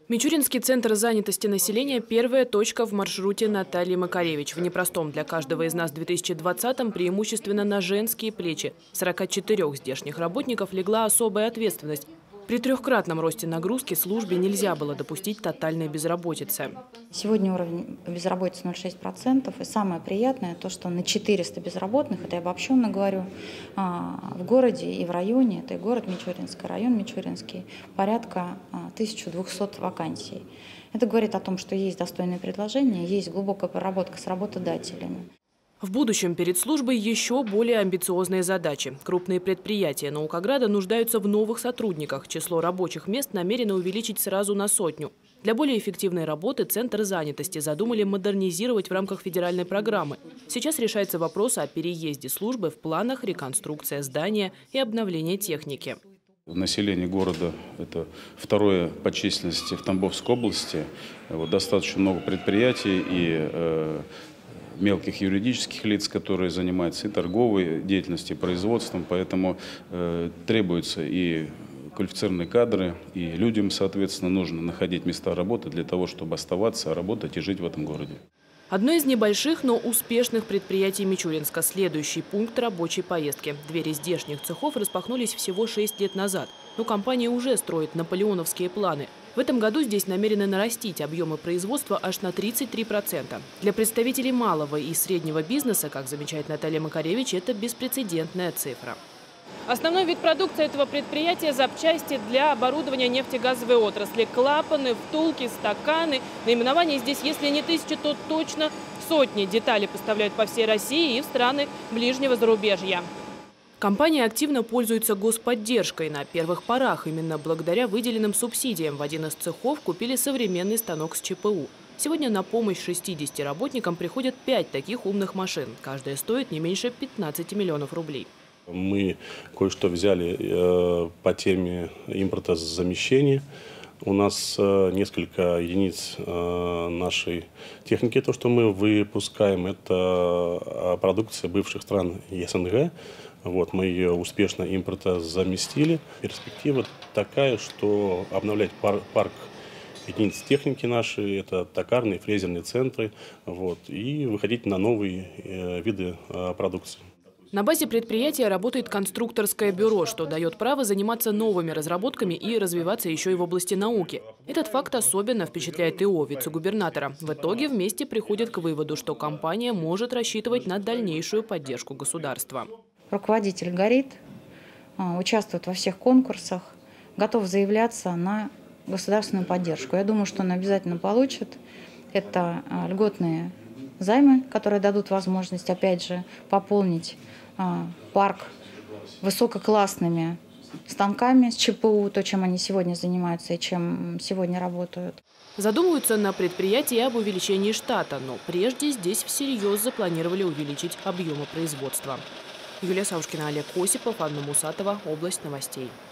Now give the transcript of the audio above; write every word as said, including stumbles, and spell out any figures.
Мичуринский центр занятости населения – первая точка в маршруте Натальи Макаревич. В непростом для каждого из нас две тысячи двадцатом преимущественно на женские плечи сорока четырёх здешних работников легла особая ответственность. При трехкратном росте нагрузки службе нельзя было допустить тотальной безработицы. Сегодня уровень безработицы ноль целых шесть десятых процента. И самое приятное то, что на четыреста безработных, это я обобщенно говорю, в городе и в районе, это и город Мичуринский, район Мичуринский, порядка тысячи двухсот вакансий. Это говорит о том, что есть достойные предложения, есть глубокая проработка с работодателями. В будущем перед службой еще более амбициозные задачи. Крупные предприятия Наукограда нуждаются в новых сотрудниках. Число рабочих мест намерены увеличить сразу на сотню. Для более эффективной работы Центр занятости задумали модернизировать в рамках федеральной программы. Сейчас решается вопрос о переезде службы, в планах реконструкция здания и обновление техники. Население города – это второе по численности в Тамбовской области. Вот, достаточно много предприятий и э, мелких юридических лиц, которые занимаются и торговой деятельностью, и производством. Поэтому э, требуются и квалифицированные кадры, и людям, соответственно, нужно находить места работы для того, чтобы оставаться, работать и жить в этом городе. Одно из небольших, но успешных предприятий Мичуринска – следующий пункт рабочей поездки. Двери здешних цехов распахнулись всего шесть лет назад, но компания уже строит наполеоновские планы. В этом году здесь намерены нарастить объемы производства аж на тридцать три процента. Для представителей малого и среднего бизнеса, как замечает Наталья Макаревич, это беспрецедентная цифра. Основной вид продукции этого предприятия – запчасти для оборудования нефтегазовой отрасли. Клапаны, втулки, стаканы. Наименование здесь, если не тысячи, то точно сотни деталей поставляют по всей России и в страны ближнего зарубежья. Компания активно пользуется господдержкой. На первых порах именно благодаря выделенным субсидиям в один из цехов купили современный станок с ЧПУ. Сегодня на помощь шестидесяти работникам приходят пять таких умных машин. Каждая стоит не меньше пятнадцати миллионов рублей. Мы кое-что взяли э, по теме импортозамещения. У нас э, несколько единиц э, нашей техники, то, что мы выпускаем, это продукция бывших стран СНГ. Вот, мы ее успешно импортозаместили. Перспектива такая, что обновлять пар парк единиц техники нашей, это токарные, фрезерные центры, вот, и выходить на новые э, виды э, продукции. На базе предприятия работает конструкторское бюро, что дает право заниматься новыми разработками и развиваться еще и в области науки. Этот факт особенно впечатляет ИО вице-губернатора. В итоге вместе приходят к выводу, что компания может рассчитывать на дальнейшую поддержку государства. Руководитель горит, участвует во всех конкурсах, готов заявляться на государственную поддержку. Я думаю, что он обязательно получит. Это льготные займы, которые дадут возможность, опять же, пополнить а, парк высококлассными станками с ЧПУ, то, чем они сегодня занимаются и чем сегодня работают. Задумываются на предприятии об увеличении штата, но прежде здесь всерьез запланировали увеличить объемы производства. Юлия Савушкина, Олег Осипов, Анна Мусатова, Область новостей.